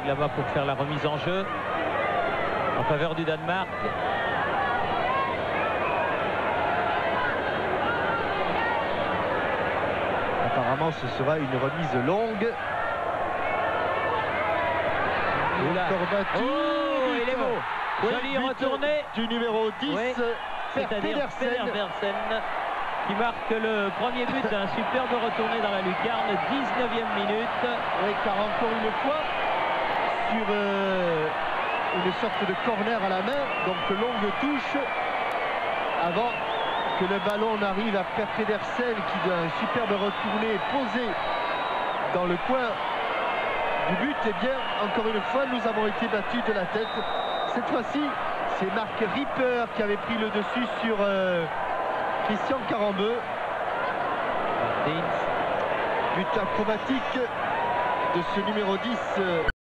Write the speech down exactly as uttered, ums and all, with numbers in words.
là-bas pour faire la remise en jeu en faveur du Danemark. Apparemment, ce sera une remise longue. Encore battu. Oh, il est beau. Oui, Joli retourné du numéro dix, oui, c'est-à-dire Pedersen, qui marque le premier but d'un superbe retourné dans la lucarne, dix-neuvième minute. Oui, car encore une fois, sur euh, une sorte de corner à la main, donc longue touche, avant que le ballon n'arrive à Per Pedersen, qui d'un superbe retourné posé dans le coin du but. Et bien, encore une fois, nous avons été battus de la tête. Cette fois-ci, c'est Marc Ripper qui avait pris le dessus sur euh, Christian Carambeu. But acrobatique de ce numéro dix.